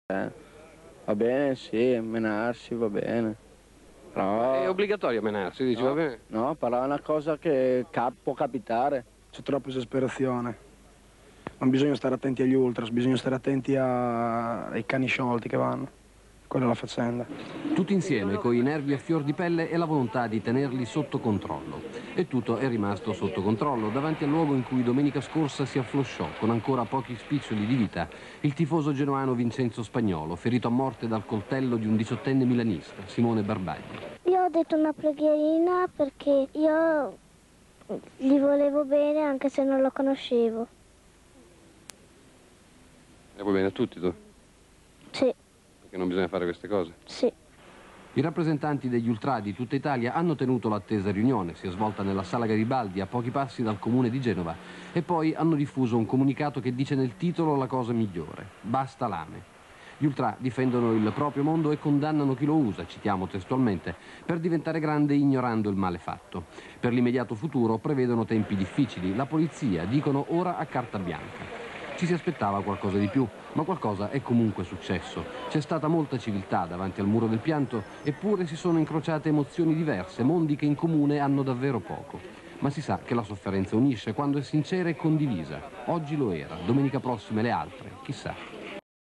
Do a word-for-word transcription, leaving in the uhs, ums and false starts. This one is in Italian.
Eh, va bene, sì, menarsi va bene. Però... È obbligatorio menarsi, dici, no, va bene? No, però è una cosa che cap può capitare. C'è troppa esasperazione. Non bisogna stare attenti agli ultras, bisogna stare attenti a... ai cani sciolti che vanno. Quella è la faccenda. Tutti insieme, coi nervi a fior di pelle e la volontà di tenerli sotto controllo. E tutto è rimasto sotto controllo davanti al luogo in cui domenica scorsa si afflosciò, con ancora pochi spiccioli di vita, il tifoso genoano Vincenzo Spagnolo, ferito a morte dal coltello di un diciottenne milanista, Simone Barbagli. Io ho detto una preghierina perché io gli volevo bene anche se non lo conoscevo. E va bene a tutti, tu? Sì. Perché non bisogna fare queste cose? Sì. I rappresentanti degli ultra di tutta Italia hanno tenuto l'attesa riunione, si è svolta nella Sala Garibaldi a pochi passi dal comune di Genova, e poi hanno diffuso un comunicato che dice nel titolo la cosa migliore: basta lame. Gli ultra difendono il proprio mondo e condannano chi lo usa, citiamo testualmente, per diventare grande ignorando il male fatto. Per l'immediato futuro prevedono tempi difficili, la polizia, dicono, ora a carta bianca. Ci si aspettava qualcosa di più, ma qualcosa è comunque successo. C'è stata molta civiltà davanti al muro del pianto, eppure si sono incrociate emozioni diverse, mondi che in comune hanno davvero poco. Ma si sa che la sofferenza unisce quando è sincera e condivisa. Oggi lo era, domenica prossima le altre, chissà.